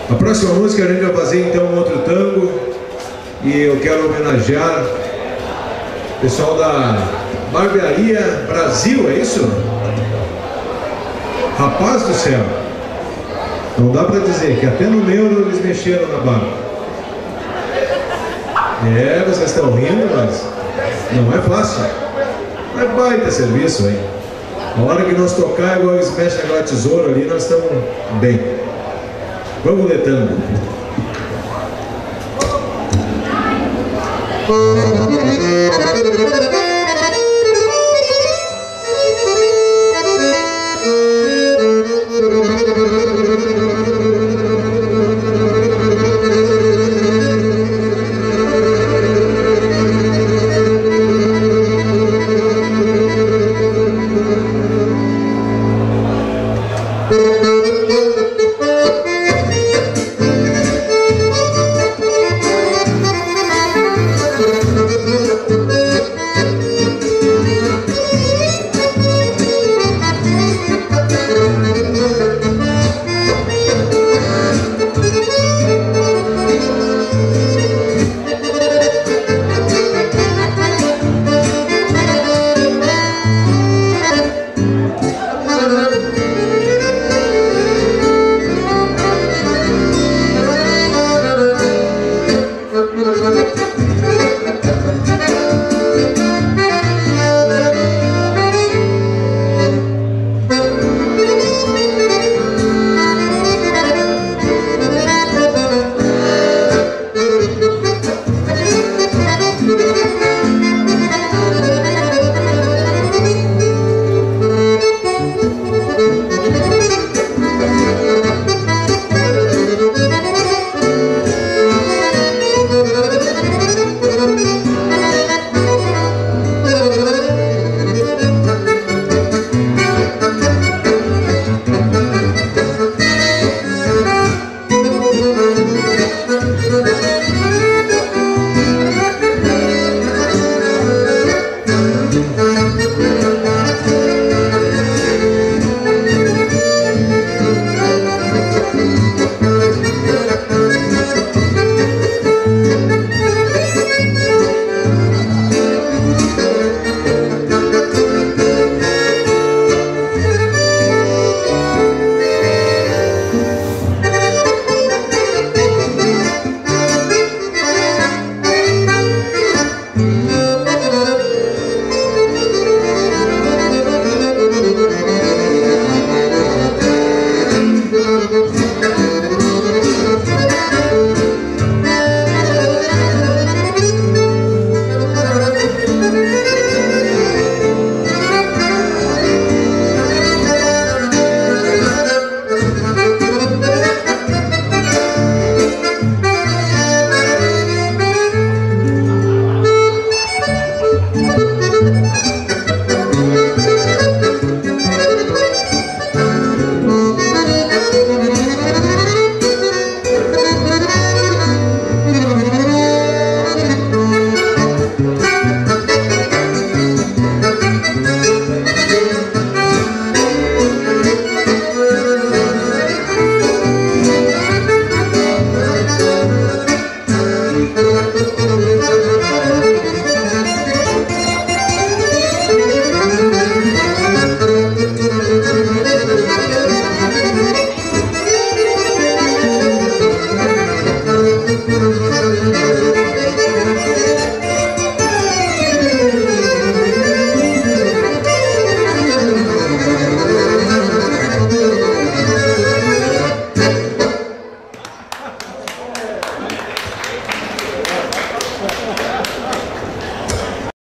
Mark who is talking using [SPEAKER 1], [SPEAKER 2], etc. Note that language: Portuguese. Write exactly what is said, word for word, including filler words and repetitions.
[SPEAKER 1] A próxima música a gente vai fazer então um outro tango. E eu quero homenagear o pessoal da Barbearia Brasil, é isso? Rapaz do céu, não dá pra dizer que até no meu eles mexeram na barba. É, vocês estão rindo, mas não é fácil. É baita serviço, hein? A hora que nós tocar, igual eles mexem aquela tesoura ali, nós estamos bem. Vamos letando. Música